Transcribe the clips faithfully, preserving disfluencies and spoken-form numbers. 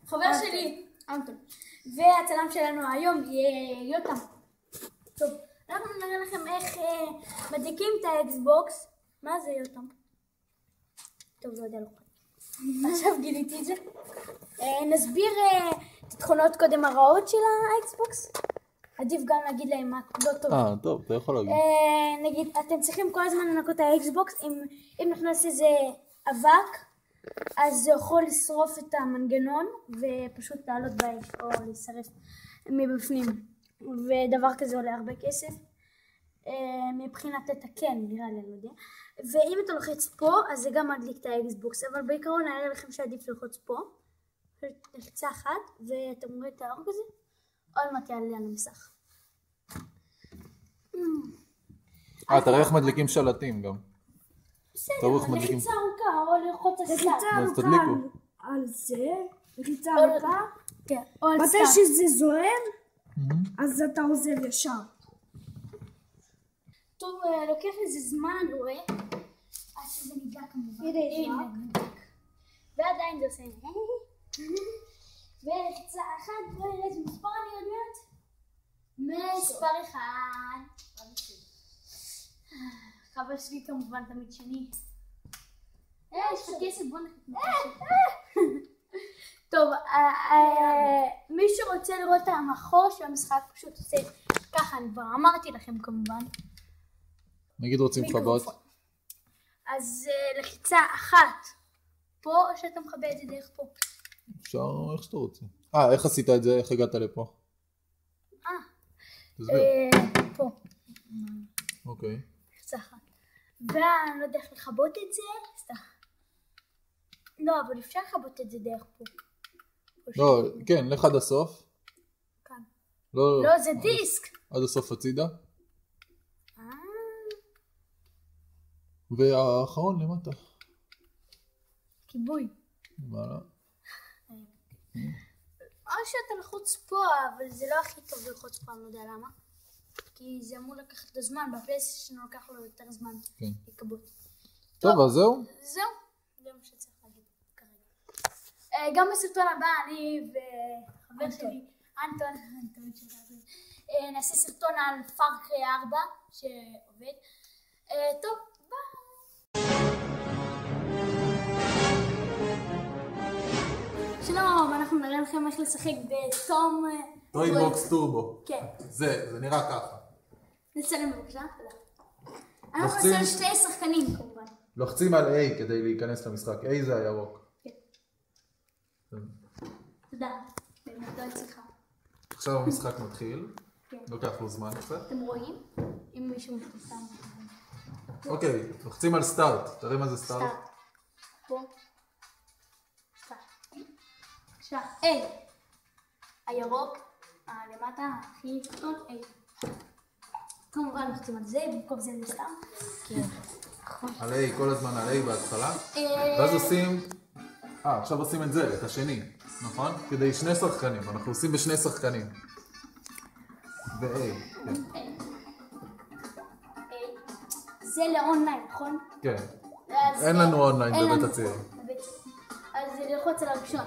חבר שלי, אנטון. והצלם שלנו היום יהיה יותם. טוב, אנחנו נראה לכם איך מדליקים את האקסבוקס. מה זה יותם? טוב, לא יודע לא. עכשיו גיליתי את זה. נסביר את התכונות קודם הרעות של האקסבוקס. עדיף גם להגיד להם מה לא טוב. אה, טוב, אתה יכול להגיד. נגיד, אתם צריכים כל הזמן לנקות את האקסבוקס. אם נכנס איזה אבק, אז זה יכול לשרוף את המנגנון ופשוט לעלות באש או להישרף מבפנים. ודבר כזה עולה הרבה כסף. מבחינת לתקן, נראה לי, לא יודע. ואם אתה לוחץ פה, אז זה גם מדליק את האקסבוקס. אבל בעיקרון נראה לכם שעדיף ללחוץ פה. לחיצה אחת, ואתם רואים את האור כזה. עוד מעט יעלה על המסך. אה, תראה איך מדליקים שלטים גם. בסדר, לחיצה ארוכה, או ללחוץ על סתם. אז תדליקו. על זה, לחיצה ארוכה. כן, או על סתם. מתי שזה זוהר, אז אתה עוזב ישר. טוב, לוקח לזה זמן, רואה? עד שזה נדלק כמובן. הנה, נדלק. ועדיין זה עושה... ולחיצה אחת, בואי נראה איזה מספר אני עוד מעט. מספר אחד. חבר שלי כמובן תמיד שני. אה, יש לך כסף, בוא נחליט. טוב, מי שרוצה לראות את המחור של המשחק פשוט עושה ככה, אני כבר אמרתי לכם כמובן. נגיד רוצים לכבות. אז לחיצה אחת פה, או שאתה מכבה את זה דרך פה? אפשר איך שאתה רוצה. אה, איך עשית את זה? איך הגעת לפה? אה. תסביר. פה. אוקיי. לחיצה אחת. ואני לא יודע איך לכבות את זה. סתם. לא, אבל אפשר לכבות את זה דרך פה. לא, כן, לך עד הסוף. כאן. לא, לא, זה דיסק. עד הסוף הצידה. אה. והאחרון למטה. כיבוי. מעלה. או שאתה לחוץ פה, אבל זה לא הכי טוב ללחוץ פה, אני לא יודע למה. כי זה אמור לקחת את הזמן, בפלייסטיישן לוקח לו יותר זמן לכבות. טוב, אז זהו. זהו, זה מה שצריך להגיד כרגע. גם בסרטון הבא, אני וחבר שלי, אנטון, נעשה סרטון על פאר קריי ארבע שעובד. טוב, ביי. שלום, אנחנו נראה לכם איך לשחק בתום... טוי בוקס טורבו. כן. זה, זה נראה ככה. נצלם בבקשה, תודה. אנחנו נעשה שתי שחקנים כמובן. לוחצים על A כדי להיכנס למשחק. A זה הירוק. כן. תודה. באמת לא אצלך. עכשיו המשחק מתחיל. כן. לוקח לו זמן קצת. אתם רואים? אם מישהו מתפסם. אוקיי, לוחצים על סטארט. תראה מה זה סטארט. סטארט. פה. סטארט. עכשיו, A. הירוק, למטה, הכי תחתון, A. כמובן לוחצים על זה, במקום זה זה סתם. כן. על A, כל הזמן על A בהתחלה. ואז עושים... אה, עכשיו עושים את זה, את השני. נכון? כדי שני שחקנים. אנחנו עושים בשני שחקנים. ו-A. זה לאונליין, נכון? כן. אין לנו אונליין בבית הצעיר. אז ללחוץ על הראשון.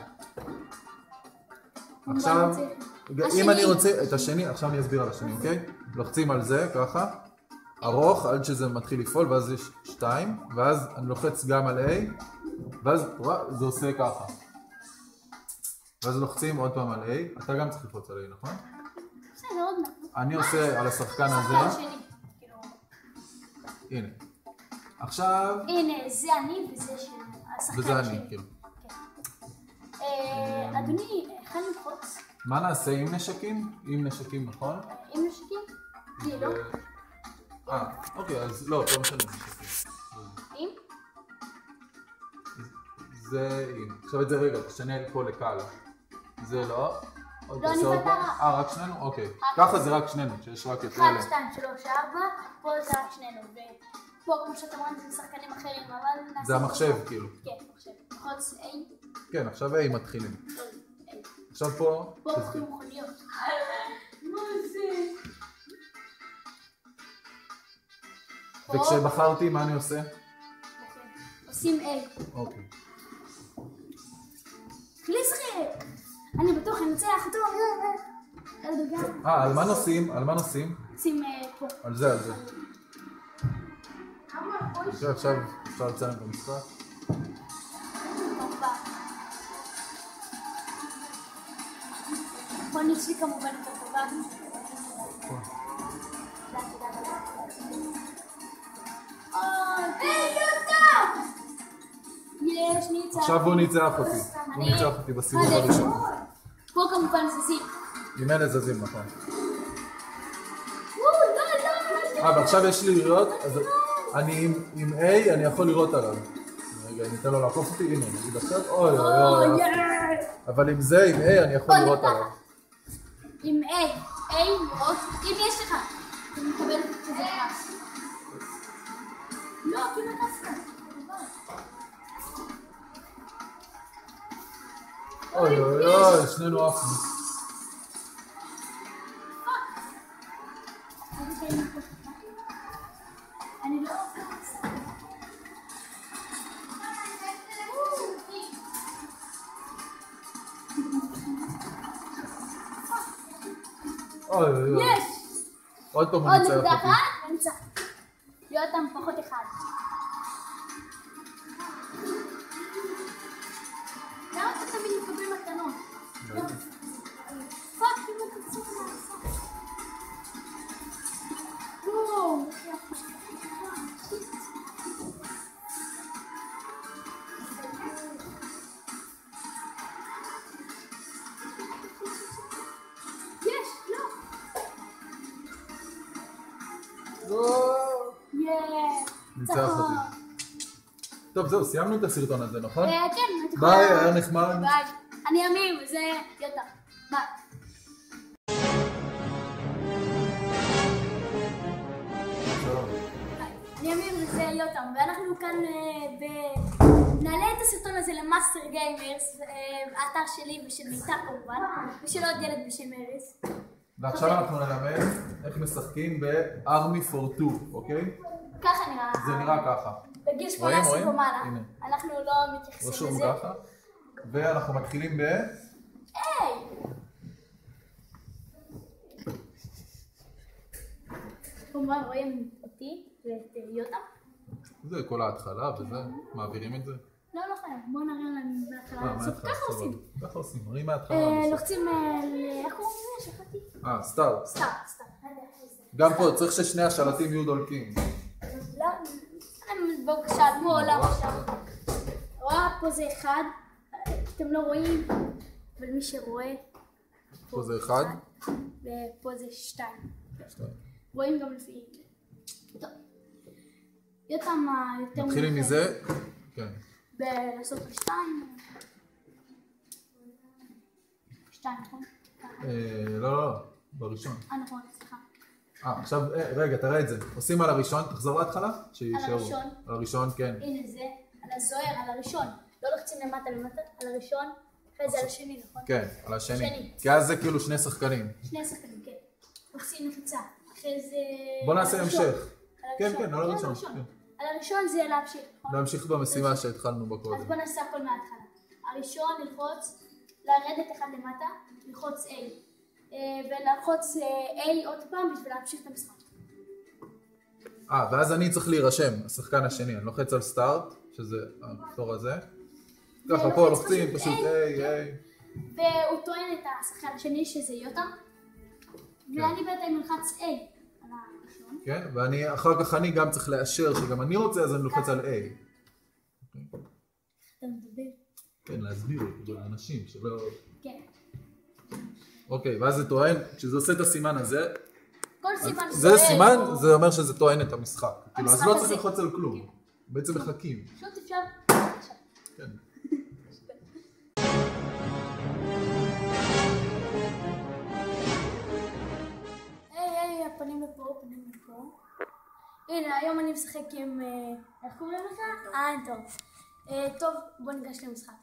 עכשיו, אם אני רוצה את השני, עכשיו אני אסביר על השני, אוקיי? לוחצים על זה, ככה, ארוך, עד שזה מתחיל לפעול, ואז יש שתיים, ואז אני לוחץ גם על A, ואז זה עושה ככה. ואז לוחצים עוד פעם על A, אתה גם צריך ללחוץ על A, נכון? בסדר, עוד מעט. אני עושה על השחקן הזה. הנה. עכשיו... הנה, זה אני וזה שלי. וזה אני, כאילו. אדוני, איך אני ללחוץ? מה נעשה עם נשקים? עם נשקים, נכון? עם נשקים? לי, לא? אה, אוקיי, אז לא, פה משנה נשקים. עם? זה עם. עכשיו את זה רגע, תשנה פה לקל. זה לא. לא, אני ואתה. אה, רק שנינו? אוקיי. ככה זה רק שנינו, שיש רק את אלה. אחת, שתיים, שלוש, ארבע, פה זה רק שנינו. ופה, כמו שאתה רואה, זה שחקנים אחרים, אבל... זה המחשב, כאילו. כן, מחשב. ללחוץ A. כן, עכשיו A מתחילים. עכשיו פה... פה הולכים מכוניות. מה זה? וכשבחרתי, מה אני עושה? עושים A. אוקיי. כלי שחק! אני בטוח, אני אנצח אותו. אה, על מה נוסעים? על מה נוסעים? שים פה. על זה, על זה. עכשיו אפשר לציין את המשחק. פה ניסי כמובן את הטובה. היי, יוטה! יש, ניצח. עכשיו הוא ניצח אותי. הוא ניצח אותי בסיבוב הראשון. פה כמובן זזים. עם אלה זזים, נכון. אה, ועכשיו יש לי לראות, אז אני עם A, אני יכול לראות עליו. רגע, אני אתן לו לעקוף אותי, הנה, נגיד עכשיו, אוי אוי אוי. אבל עם זה, עם A, אני יכול לראות עליו. עם A, A לראות, אם יש לך, אתה מקבל כזה פרס. לא, כמעט דווקא. אוי אוי אוי, שנינו עפנו. אני לא... אוי אוי אוי. יש! עוד פעם הוא עוד ניצח נקודה אותי. אחת, נמצא. יותם פחות אחד. למה אתה תמיד מקבל מתנות? פאק, אם אתה צריך לעשות. וואו. יש, לא. ניצח אותי. טוב, זהו, סיימנו את הסרטון הזה, נכון? כן. ביי, היה נחמד. ביי. אני אמיר, וזה יוטה. ביי. אני אמיר וזה יותם, ואנחנו כאן ב... נעלה את הסרטון הזה למאסטר גיימרס, האתר שלי ושל מיטה כמובן, ושל עוד ילד בשם ארז. ועכשיו אנחנו נלמד איך משחקים ב-Army for two, אוקיי? ככה נראה. זה נראה ככה. בגיל שמונה עשרה ומעלה. הנה. אנחנו לא מתייחסים לזה. רשום ככה. ואנחנו מתחילים ב... היי! כמובן רואים אותי ואת יוטה. זה כל ההתחלה וזה, מעבירים את זה. לא, לא חייב, בואו נראה להם בהתחלה. מההתחלה, ככה עושים. ככה עושים, מראים מההתחלה. לוחצים ל... איך קוראים לזה? שכחתי. אה, סטארט. סטארט, סטארט. גם פה צריך ששני השלטים יהיו דולקים. לא, הם בבקשה, כמו עולם עכשיו. רואה, פה זה אחד, אתם לא רואים, אבל מי שרואה... פה זה אחד. ופה זה שתיים. שתיים. רואים גם לפי... טוב. יותם יותר... מתחילים מזה? כן. בלעשות בשתיים. שתיים, נכון? לא, לא, בראשון. אה, נכון, סליחה. אה, עכשיו, רגע, תראה את זה. עושים על הראשון, תחזור להתחלה? על הראשון. על הראשון, כן. הנה זה, על הזוהר, על הראשון. לא לוחצים למטה למטה, על הראשון, אחרי זה על השני, נכון? כן, על השני. שני. כי אז זה כאילו שני שחקנים. שני שחקנים, כן. לוחצים לחיצה. אחרי זה... בוא נעשה המשך. כן, הראשון. כן, על הראשון. כן. על הראשון זה להמשיך, נכון? להמשיך במשימה שהתחלנו בה אז קודם. בוא נעשה הכל מההתחלה. הראשון ללחוץ, לרדת אחד למטה, ללחוץ A. וללחוץ A עוד פעם בשביל להמשיך את המשחק. אה, ואז אני צריך להירשם, השחקן השני. אני לוחץ על סטארט, שזה הכפתור הזה. ככה, פה לוחצים פשוט A, A. והוא טוען את השחקן השני שזה יוטם. ואני בינתיים מלחץ A על הראשון. כן, ואני, אחר כך אני גם צריך לאשר שגם אני רוצה, אז אני לוחץ על A. אתה מדבר? כן, להסביר לאנשים שלא... כן. אוקיי, ואז זה טוען, כשזה עושה את הסימן הזה, כל סימן זה סימן, זה אומר שזה טוען את המשחק. כאילו, אז לא צריך הזה. ללחוץ על כלום. בעצם מחכים. פשוט אפשר... כן. היי, היי, הפנים לפה, פנים לפה. הנה, היום אני משחק עם... איך קוראים לך? אה, טוב. טוב, בוא ניגש למשחק.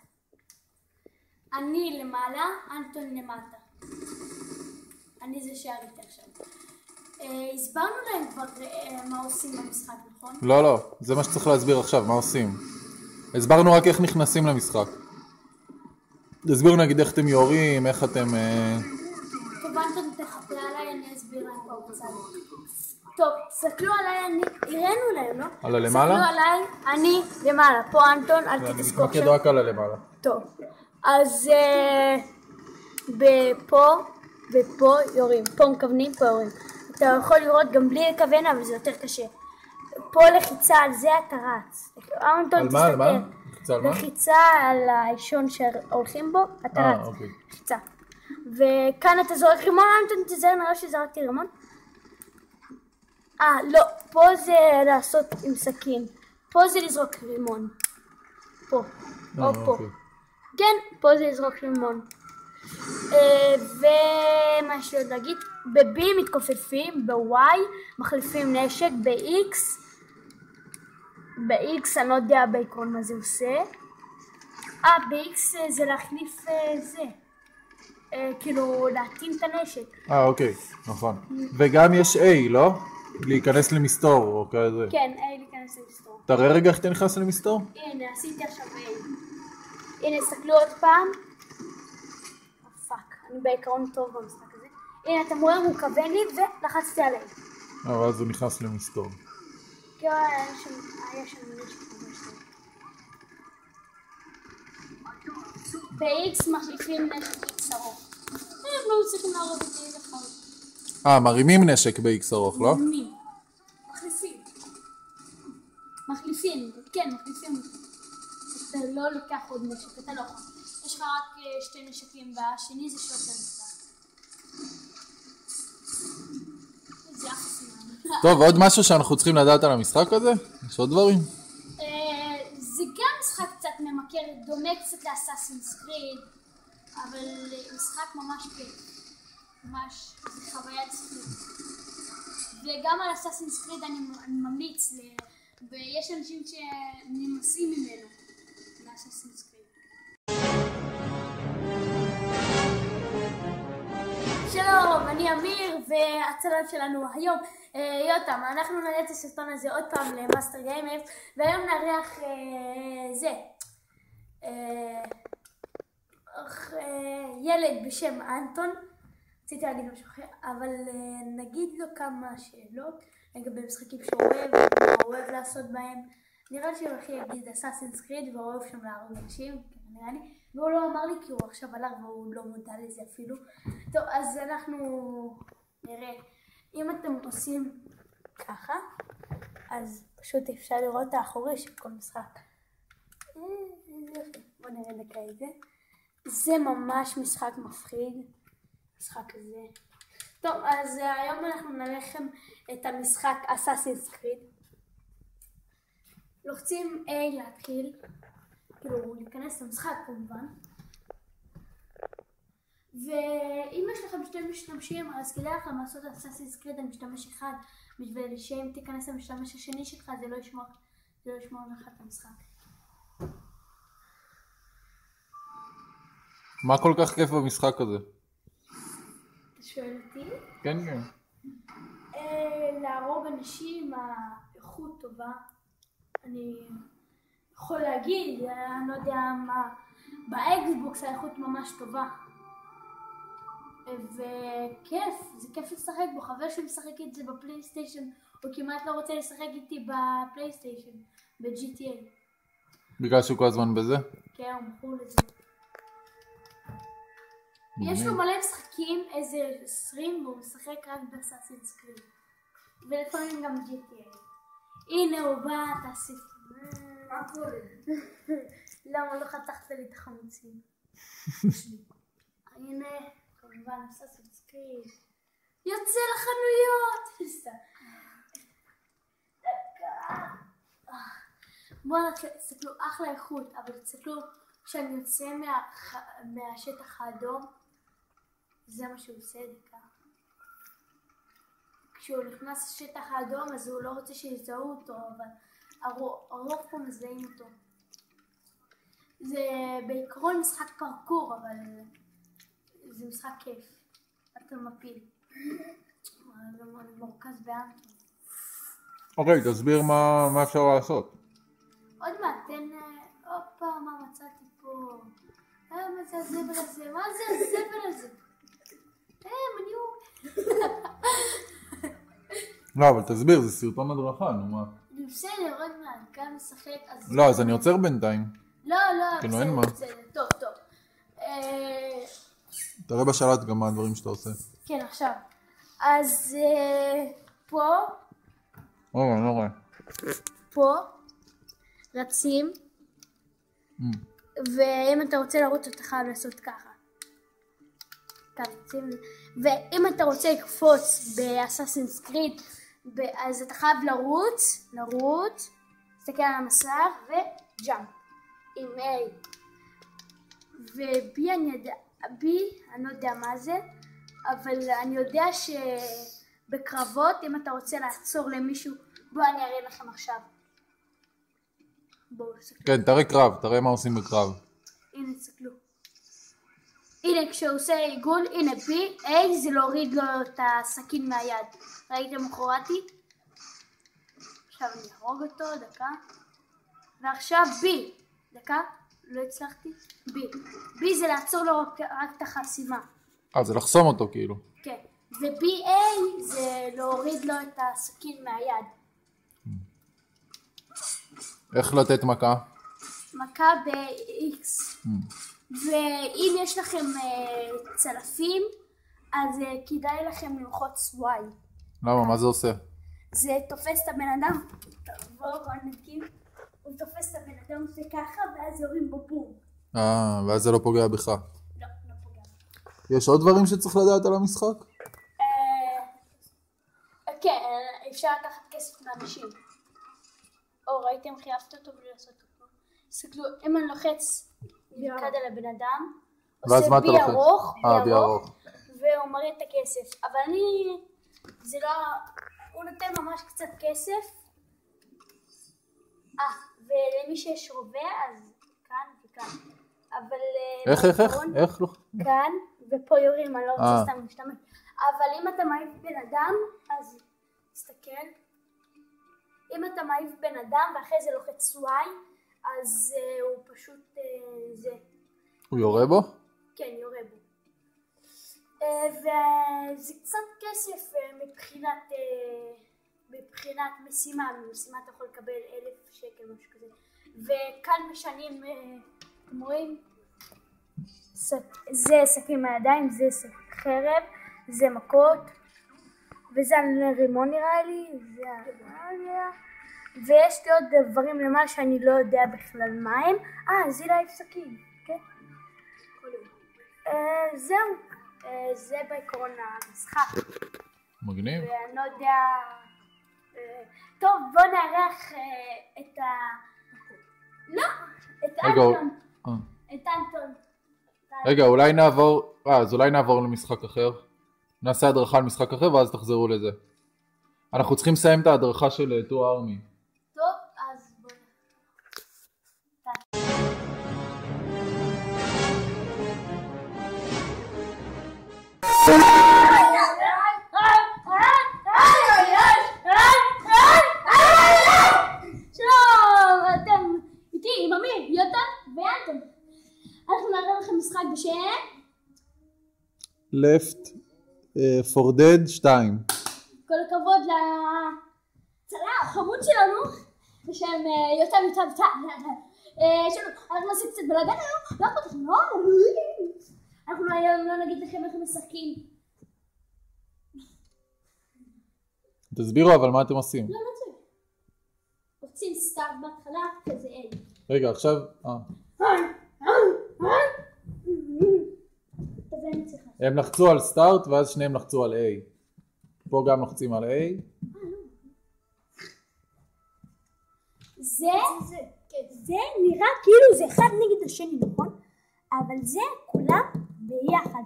אני למעלה, אנטון למטה. אני זה שעליתי עכשיו. הסברנו להם כבר מה עושים במשחק, נכון? לא, לא, זה מה שצריך להסביר עכשיו, מה עושים. הסברנו רק איך נכנסים למשחק. תסבירו נגיד איך אתם יורים, איך אתם... טוב, אנטון תחפה עליי, אני אסביר להם פה בצד. טוב, סתכלו עליי, אני... הראינו להם, לא? על הלמעלה? סתכלו עליי, אני למעלה. פה אנטון, אל אני תתעסקו מתמקד רק על הלמעלה. טוב, אז בפה ופה יורים, פה מכוונים, פה יורים. אתה יכול לראות גם בלי לכוון, אבל זה יותר קשה. פה לחיצה, על זה אתה רץ. על מה? על מה? לחיצה על מה? לחיצה על האישון שהולכים בו, אתה אה, רץ. אוקיי. לחיצה. וכאן אתה זורק רימון, אנטון תזהר, נראה שזרקתי רימון. אה, לא, פה זה לעשות עם סכין. פה זה לזרוק רימון. פה, או פה. כן, פה זה לזרוק רימון. ומה יש לי עוד להגיד? ב-B מתכופפים, ב-Y מחליפים נשק, ב-X ב-X אני לא יודע בעיקרון מה זה עושה. אה, ב-X זה להחליף זה, כאילו להתאים את הנשק. אה, אוקיי, נכון. וגם יש A, לא? להיכנס למסתור או כזה. כן, A להיכנס למסתור. תראה רגע איך אתה נכנס למסתור? הנה, עשיתי עכשיו A. הנה, סתכלו עוד פעם. פאק, אני בעיקרון טוב במשחק הזה. הנה, אתם רואים, הוא כוון לי ולחצתי עליהם. אה, ואז הוא נכנס למסתור. כן, היה שם נשק ממש טוב. ב-X מחליפים נשק X ארוך. הם לא צריכים להרוג אותי איזה חרות. אה, מרימים נשק ב-X ארוך, לא? מרימים. מחליפים. מחליפים, כן, מחליפים. אתה לא לוקח עוד נשק, אתה לא יכול. יש לך רק שתי נשקים, והשני זה שוטגן משחק. זה יחסים. טוב, עוד משהו שאנחנו צריכים לדעת על המשחק הזה? יש עוד דברים? זה גם משחק קצת ממכר, דומה קצת לאסאסינס קריד, אבל משחק ממש כיף. ממש, זה חוויית ספריד. וגם על אסאסינס קריד אני ממליץ, ויש אנשים שנמאסים ממנו לאסאסינס קריד. שלום, אני אמיר, והצלם שלנו היום יותם. אנחנו נראה את הסרטון הזה עוד פעם למאסטר גיימרס, והיום נארח זה ילד בשם אנטון. רציתי להגיד משהו אחר, אבל נגיד לו כמה שאלות לגבי משחקים שהוא אוהב, מה הוא אוהב לעשות בהם. נראה לי שהוא הכי יגיד אסאסינס קריד והוא אוהב שם להרוג אנשים, נראה לי. והוא לא אמר לי כי הוא עכשיו הלך והוא לא מודע לזה אפילו. טוב, אז אנחנו נראה. אם אתם עושים ככה, אז פשוט אפשר לראות את האחורי של כל משחק. בואו נראה דקה את זה. זה ממש משחק מפחיד. משחק הזה. טוב, אז היום אנחנו נראה לכם את המשחק אסאסינס קריד. לוחצים A להתחיל. כאילו, להיכנס למשחק כמובן. ואם יש לכם שתי משתמשים, אז כדאי לכם לעשות אסאסינס קריד על משתמש אחד, בשביל שאם תיכנס למשתמש השני שלך, זה לא ישמור, זה לא ישמור לך את המשחק. מה כל כך כיף במשחק הזה? אתה שואל אותי? כן, כן. להרוג אנשים, האיכות טובה. אני יכול להגיד, אני לא יודע מה, באקסבוקס האיכות ממש טובה. וכיף, זה כיף לשחק בו. חבר שלי משחק את זה בפלייסטיישן, הוא כמעט לא רוצה לשחק איתי בפלייסטיישן, ב-ג'י טי איי. בגלל שהוא כל הזמן בזה? כן, הוא מכור לזה. יש לו מלא משחקים, איזה עשרים, והוא משחק רק באסאסינס קריד. ולפעמים גם ג'י טי איי. הנה הוא בא, תעשי. מה קורה? למה לא חתכת לי את החמוצים? הנה, כמובן אסאסינס קריד. יוצא לחנויות! בואו תסתכלו, אחלה איכות, אבל תסתכלו, כשאני יוצא מהשטח האדום, זה מה שהוא עושה, דקה. כשהוא נכנס לשטח האדום, אז הוא לא רוצה שיזהו אותו, אבל הרוב פה מזהים אותו. זה בעיקרון משחק פרקור, אבל זה משחק כיף. אתה מפיל. אני מורכז באנטון. אוקיי, תסביר מה אפשר לעשות. עוד מעט, תן... הופה, מה מצאתי פה? אה, מה זה הזבל הזה? מה זה הזבל הזה? אה, מניוק. לא, אבל תסביר, זה סרטון הדרכה, נו מה. אני בסדר, עוד מעט, כאן משחק, אז... לא, אז אני עוצר בינתיים. לא, לא, כאילו, אין מה. בסדר, בסדר, טוב, טוב. אה, תראה בשלט גם מה הדברים שאתה עושה. כן, עכשיו. אז אה, פה, לא, אני לא רואה. פה, רצים, ואם אתה רוצה לרוץ, אתה חייב לעשות ככה. ככה, רצים, ואם אתה רוצה לקפוץ באסאסינס קריד, אז אתה חייב לרוץ, לרוץ, תסתכל על המסך, וג'אמפ, עם A. ובי אני יודע, בי, אני לא יודע מה זה, אבל אני יודע שבקרבות, אם אתה רוצה לעצור למישהו, בואו אני אראה לכם עכשיו. בואו, תסתכלו. כן, תראה קרב, תראה מה עושים בקרב. הנה, תסתכלו. הנה, כשהוא עושה עיגול, הנה בי, A זה להוריד לו את הסכין מהיד. ראיתם איך הורדתי? עכשיו אני אהרוג אותו, דקה. ועכשיו בי, דקה, לא הצלחתי. בי. בי זה לעצור לו רק, רק את החסימה. אה, זה לחסום אותו כאילו. כן. ו-בי איי זה להוריד לו את הסכין מהיד. איך לתת מכה? מכה ב-X. ואם יש לכם uh, צלפים, אז uh, כדאי לכם ללחוץ Y. למה? מה זה עושה? זה תופס את הבן אדם, בואו בואו נקים, הוא תופס את הבן אדם עושה ככה, ואז יורים בו בום. אה, ואז זה לא פוגע בך. לא, לא פוגע. יש עוד דברים שצריך לדעת על המשחק? כן, אפשר לקחת כסף מאנשים. או ראיתם חייבת אותו בלי לעשות אותו. תסתכלו, אם אני לוחץ נלכד על הבן אדם, עושה בי ארוך, בי ארוך, והוא מראה את הכסף. אבל אני, זה לא, הוא נותן ממש קצת כסף. אה, ולמי שיש רובה, אז כאן וכאן. אבל... איך, איך, איך? איך לא? כאן, ופה יורים, אני לא רוצה סתם להשתמש. אבל אם אתה מעיף בן אדם, אז תסתכל. אם אתה מעיף בן אדם ואחרי זה לוחץ Y, אז uh, הוא פשוט uh, זה. הוא יורה בו? כן, יורה בו. Uh, וזה קצת כסף uh, מבחינת, uh, מבחינת משימה. משימה אתה יכול לקבל אלף שקל, משהו כזה. וכאן משנים, uh, אתם רואים? זה סכין מהידיים, זה חרב, זה מכות. וזה רימון נראה לי, זה הרימון, ויש לי עוד דברים למעלה שאני לא יודע בכלל מה הם. אה, זה להיף סכין, כן? זהו, זה בעיקרון המשחק. מגניב. ואני לא יודע... טוב, בוא נערך את ה... לא, את אנטון. את אנטון. רגע, אולי נעבור... אה, אז אולי נעבור למשחק אחר. נעשה הדרכה על משחק אחר ואז תחזרו לזה. אנחנו צריכים לסיים את ההדרכה של טו ארמי. טוב, אז בואו. שלום, אתם איתי עם אמיר, יותם ואנטון. אנחנו נראה לכם משחק בשם Left פור דד שתיים. כל הכבוד לצלם החמוד שלנו בשם יותם יותם יותם. שלום, אנחנו נעשה קצת בלגן היום, לא אכפת לכם, לא? אנחנו היום לא נגיד לכם איך משחקים. תסבירו אבל מה אתם עושים. לא, לא צריך. רוצים סטארט בהתחלה, כזה A. רגע, עכשיו... הם לחצו על סטארט ואז שניהם לחצו על A. פה גם לחצים על A. זה, זה נראה כאילו זה אחד נגד השני, נכון? אבל זה כולם ביחד.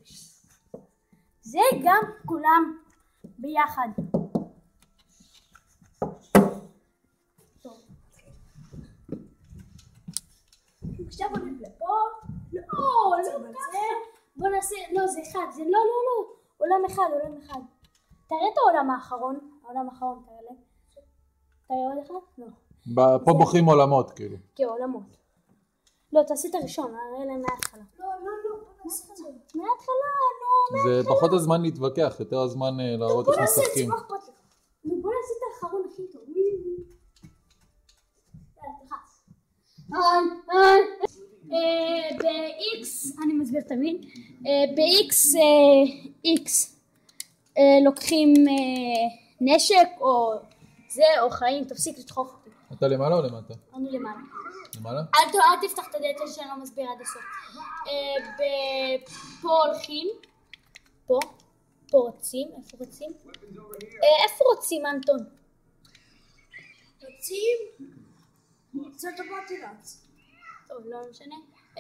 זה גם כולם ביחד. טוב. עכשיו בוא נבלה פה. לא, לא ככה. בוא נעשה, לא זה אחד, זה לא, לא, לא. עולם אחד, עולם אחד. תראה את העולם האחרון. העולם האחרון, תראה להם. תראה עוד אחד? לא. פה בוחרים עולמות כאילו. כן, עולמות. לא, תעשי את הראשון, נראה להם מההתחלה. לא, לא, לא, בוא נעשה את זה. מההתחלה, נו, מההתחלה. זה פחות הזמן להתווכח, יותר הזמן להראות איך משחקים. בוא נעשה את זה, נו, בוא נעשה את האחרון הכי טוב. יאללה, תלחץ. ב-X, אני מסביר תמיד, ב-X, X לוקחים נשק או זה, או חיים, תפסיק לדחוף אותי. אתה למעלה או למטה? אני למעלה. למעלה? אל תפתח את הדלת שאני לא מסביר עד הסוף. פה הולכים, פה, פה רוצים, איפה רוצים? איפה רוצים, אנטון? רוצים? זאת אמרתי רץ. טוב, לא משנה.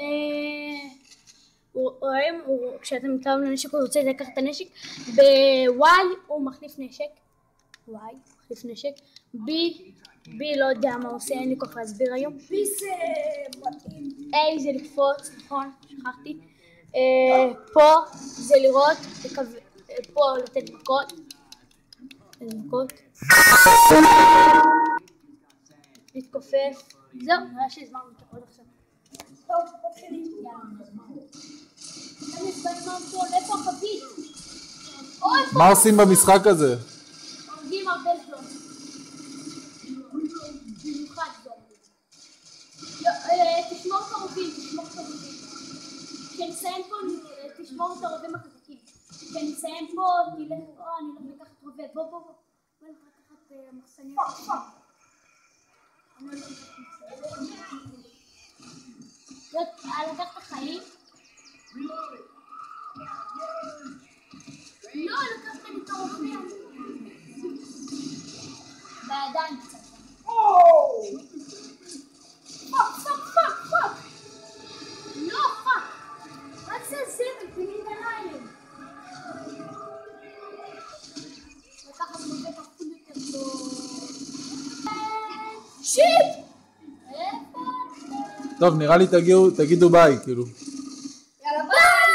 רואים, כשאתם מתארים לנשק הוא רוצה לקחת את הנשק. ב-Y הוא מחליף נשק. Y, מחליף נשק. B, B לא יודע מה הוא עושה, אין לי כוח להסביר היום. B זה מתאים. A זה לקפוץ, נכון, שכחתי. פה זה לראות, פה לתת מכות. מכות. להתכופף. זהו, נראה שהזמנו אותך עוד עכשיו. טוב, מתחילים. אני הזמנו פה, איפה החבית? מה עושים במשחק הזה? הורגים הרבה זום. במיוחד זום. תשמור את הרובים, תשמור את הרובים. כשנסיים פה, תשמור את הרובים החזקים. כשנסיים פה, תלך, או, אני לא מקחת רובה, בוא, בוא, בוא. בוא לקחת מחסנית. אני לא לקחת מחסנית. לקחת את החיים? לא, לקחת לי את הרובים. בידיים קצת. פאק, פאק, פאק, פאק. לא, פאק. רק זה זבל, פיני בניים. לקחת רובה כפול יותר טוב. שיט! טוב, נראה לי תגידו, תגידו ביי, כאילו. יאללה ביי!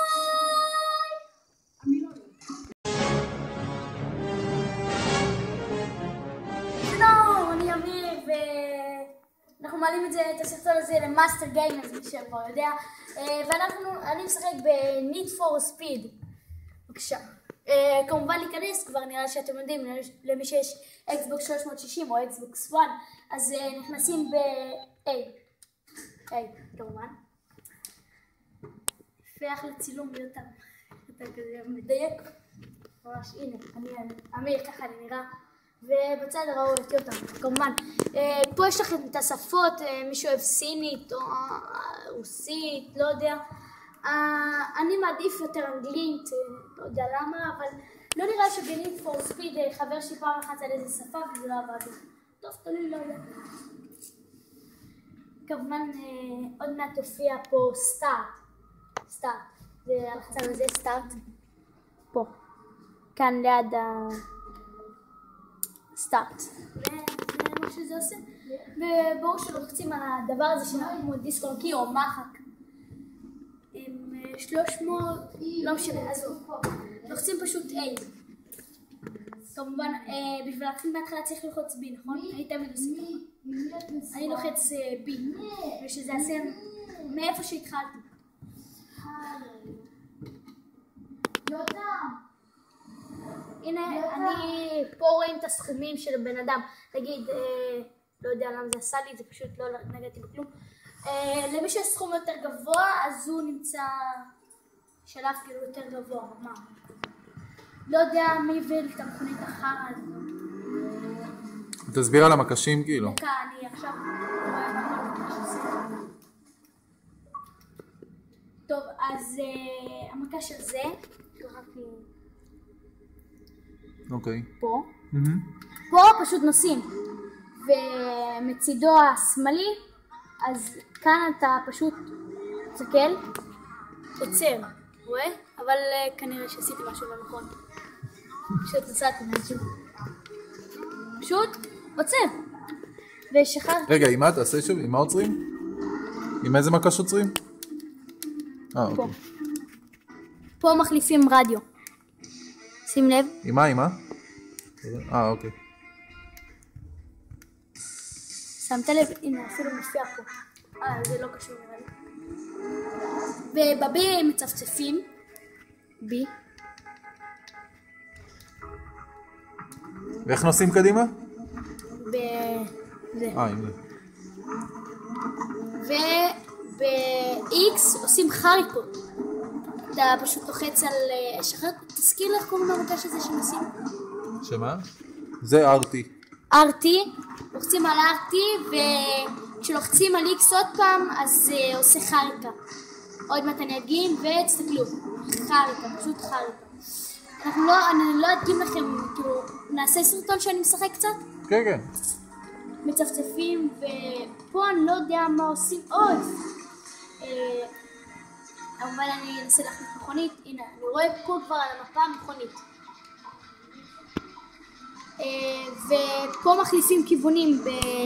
שלום, אני אמיר, ואנחנו מעלים את זה, את הסרטון הזה למאסטר גיימרס, מי שכבר יודע, ואנחנו, אני משחק ב-Need for Speed. בבקשה. כמובן להיכנס, כבר נראה שאתם יודעים, למי שיש אקסבוקס שלוש מאות שישים או אקסבוקס אחת, אז נכנסים ב-A. היי, כמובן. יפח לצילום ביותר. אתה כזה מדייק. ממש, הנה, אני אמיר, ככה אני נראה. ובצד ראו אותי אותם, כמובן. פה יש לכם את השפות, מישהו אוהב סינית או רוסית, לא יודע. אני מעדיף יותר אנגלית, לא יודע למה, אבל לא נראה שב-Need for Speed חבר שלי פעם אחת על איזה שפה וזה לא עבד. טוב, תלוי, לא יודע. כמובן עוד מעט תופיע פה סטארט, סטארט, זה הלחצה לזה סטארט, פה, כאן ליד הסטארט, וזה מה שזה עושה, וברור שלוחצים על הדבר הזה שנראה כמו דיסק און קי או מחק, עם שלוש מאות, לא משנה, אז לוחצים פשוט A, כמובן בשביל להתחיל מההתחלה צריך ללחוץ B, נכון? אני תמיד עושה ככה. אני לוחץ B, ושזה יעשה מאיפה שהתחלתי. הנה, אני פה רואים את הסכומים של הבן אדם. תגיד, לא יודע למה זה עשה לי, זה פשוט לא נגעתי בכלום. למי שיש סכום יותר גבוה, אז הוא נמצא שלב כאילו יותר גבוה, מה? לא יודע מי הביא לי את המכונית החרא הזאת. תסביר על המקשים כאילו. דקה, אני עכשיו רואה מה כל מקש עושה. טוב, אז המקש הזה, קראתי אוקיי. פה. פה פשוט נוסעים. ומצידו השמאלי, אז כאן אתה פשוט תסתכל, עוצר, רואה? אבל כנראה שעשיתי משהו לא נכון. פשוט נסעתי משהו. פשוט עוצר. ושחררתי. רגע, עם מה תעשה שוב? עם מה עוצרים? עם איזה מקש עוצרים? אה, אוקיי. פה מחליפים רדיו. שים לב. עם מה? עם מה? אה, אוקיי. שמת לב? הנה, אפילו מופיע פה. אה, זה לא קשור נראה לי. ובבי מצפצפים. בי. ואיך נוסעים קדימה? ב... זה. אה, הנה. וב-X עושים חריקות. אתה פשוט לוחץ על אש אחרת. תזכיר לך קוראים למקש הזה שנוסעים? שמה? זה ארטי. ארטי. לוחצים על ארטי, וכשלוחצים על X עוד פעם, אז זה עושה חריקה. עוד מעט אני אדגים, ותסתכלו. חריקה, פשוט חריקה. אנחנו לא, אני לא אדגים לכם, כאילו, נעשה סרטון שאני משחק קצת? כן, כן. מצפצפים, ופה אני לא יודע מה עושים עוד. אבל אני אנסה להחליף מכונית. הנה, אני רואה פה כבר על המפה מכונית. ופה מחליפים כיוונים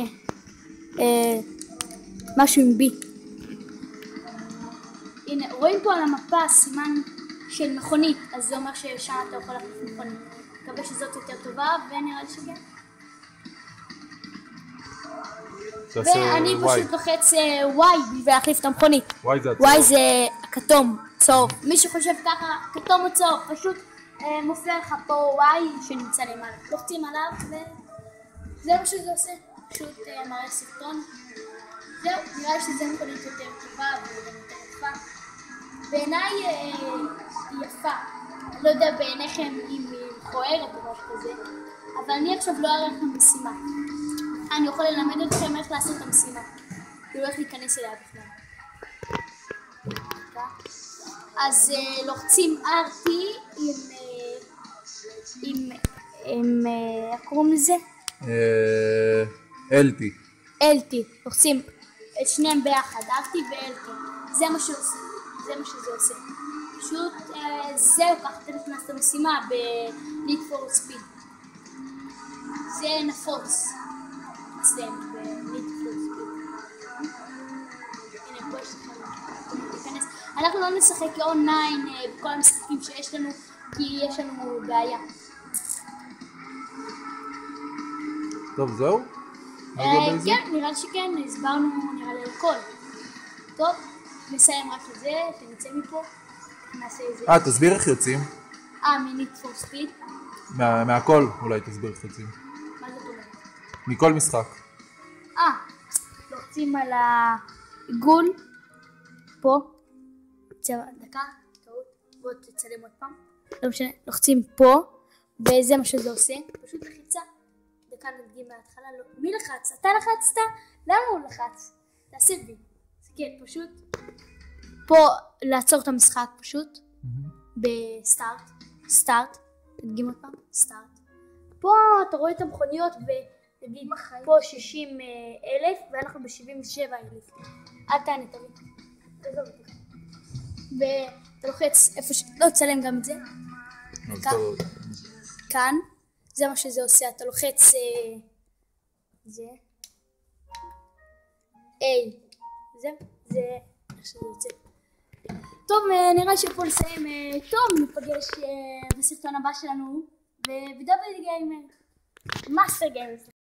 במשהו עם בי. הנה, רואים פה על המפה סימן של מכונית, אז זה אומר ששם אתה יכול להחליף מכונית. מקווה שזאת יותר טובה, ונראה לי שכן. ואני פשוט לוחץ וואי בשביל להחליף את המכונית. וואי זה הכתום, צהוב. מי שחושב ככה, כתום או צהוב, פשוט מופיע לך פה וואי שנמצא למעלה. לוחצים עליו וזה מה שזה עושה. פשוט מראה סרטון. זהו, נראה לי שזה מכונית יותר טובה וגם יותר יפה. בעיניי היא יפה. לא יודע בעיניכם אם היא מכוערת או משהו כזה, אבל אני עכשיו לא אראה לכם משימה. אני יכול ללמד אתכם איך לעשות את המשימה. כאילו איך להיכנס אליה בכלל. אז לוחצים ארטי עם... עם... עם... איך קוראים לזה? אלטי. אלטי. לוחצים את שניהם ביחד, ארטי ואלטי. זה מה שעושה. זה מה שזה עושה. פשוט זהו, ככה אתם נכנס למשימה ב-Need for Speed. זה נפוץ. אצלנו ב-Need for Speed. הנה, פה יש לכם להיכנס. אנחנו לא נשחק אונליין בכל המשחקים שיש לנו, כי יש לנו בעיה. טוב, זהו? כן, נראה לי שכן, הסברנו נראה לי הכל. טוב, נסיים רק את זה, שנצא מפה, נעשה איזה... אה, תסביר איך יוצאים. אה, מ-Need for Speed. מהכל אולי תסביר איך יוצאים. מה זאת אומרת? מכל משחק. אה, לוחצים על העיגול, פה, דקה, טעות, בוא תצלם עוד פעם, לא משנה, לוחצים פה, וזה מה שזה עושה, פשוט לחיצה, דקה נדגים מההתחלה, לא, מי לחץ? אתה לחצת? למה הוא לחץ? תעשה בי, זה כן, פשוט, פה לעצור את המשחק פשוט, בסטארט, סטארט, נדגים עוד פעם, סטארט, פה אתה רואה את המכוניות ונגיד פה שישים אלף ואנחנו ב-שבעים ושבע אלף. אל תענה תמיד. ואתה לוחץ איפה ש... לא, תצלם גם את זה. כאן. זה מה שזה עושה. אתה לוחץ זה. איי. זה. זה איך שזה יוצא. טוב, נראה שפה לסיים. טוב, ניפגש בסרטון הבא שלנו. ודאבל גיימר. מאסטר גיימר.